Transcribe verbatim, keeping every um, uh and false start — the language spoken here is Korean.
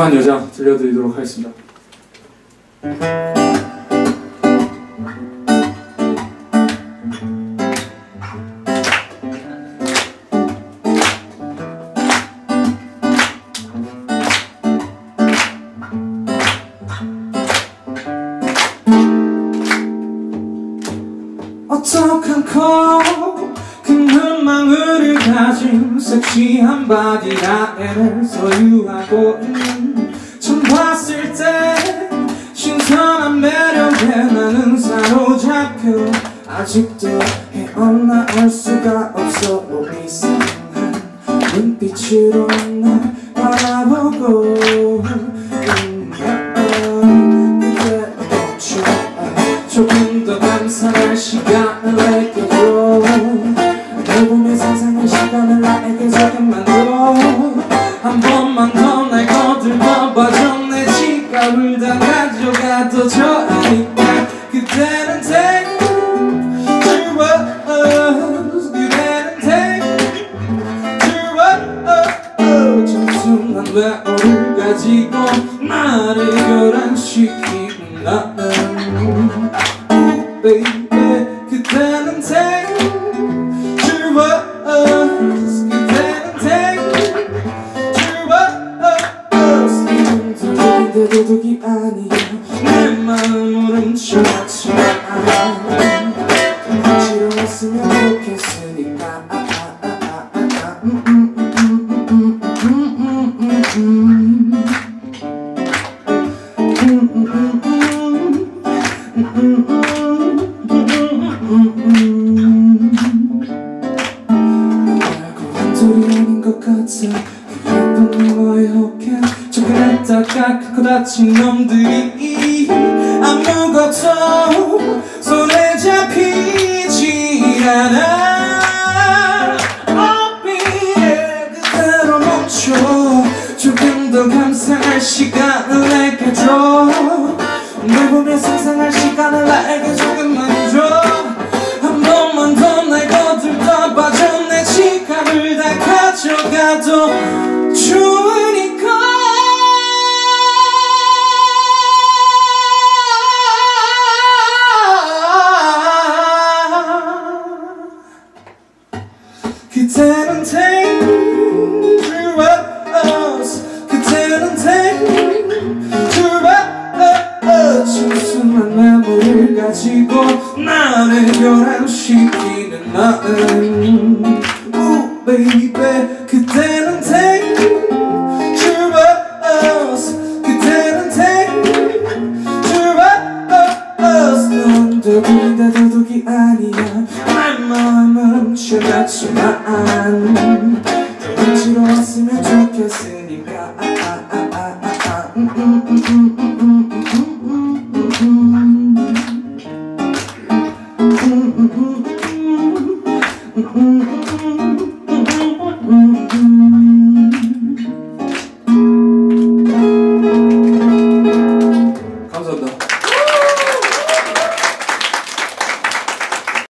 이상한 여자 들려드리도록 하겠습니다. 어떡하고 그 눈망울을 가진 섹시한 바디라인을 소유하고 있는 처음 봤을 때 신선한 매력에 나는 사로잡혀 아직도 헤어나올 수가 없어. 이상한 눈빛으로 날 바라보고 조금 더 감상할 시간을 내게 줘. 널 보며 상상할 시간을 나에게 조금만 더. 한 번만 더 날 거들떠봐줘. 내 지갑을 다 가져가도 좋으니까. 그때는 take your words. 그때는 take your words. 청순한 외로움을 가지고 나를 교란시키는 나는 baby, 그때는 take your words. 그때는 take your words. 이건 도둑인데 도둑이 아니야. 내 마음을 훔쳐갔지만 지루했으면 좋겠으니까. 소리 아닌 것 같아. 예쁜 너의 어깨 접근했다가 크고 다친 놈들이 아무것도 손에 잡히지 않아. 어비에 그대로 멈춰. 조금 더 감상할 시간을 내게 줘. 널 보며 상상할 시간을 나에게 조금만 줘. 한 번만 더 날 거들떠봐줘. 내 지갑을 다 가져가도 좋으니까. 그때는 take your words. 그때는 take your words. 청순한 메모를 가지고 나를 교란시키는 나는 Ooh baby. 그때는 take your words. 그때는 take your words. 넌 도둑인데 도둑이 아니야. 내 마음을 훔쳐갔지만 더 훔치러 왔으면 좋겠어.